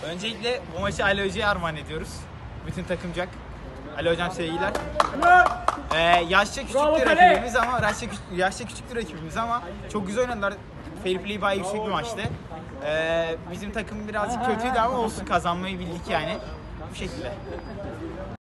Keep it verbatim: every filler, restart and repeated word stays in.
Öncelikle bu maçı Ali Hoca'ya armağan ediyoruz. Bütün takımcak. Ali Hocam sevgiler. Ee, yaşça küçüktü rakibimiz ama yaşça, yaşça küçüktü rakibimiz ama çok güzel oynadılar. Fair play bayağı yüksek bir maçtı. Ee, bizim takım birazcık kötüydü ama olsun, kazanmayı bildik yani. Bu şekilde.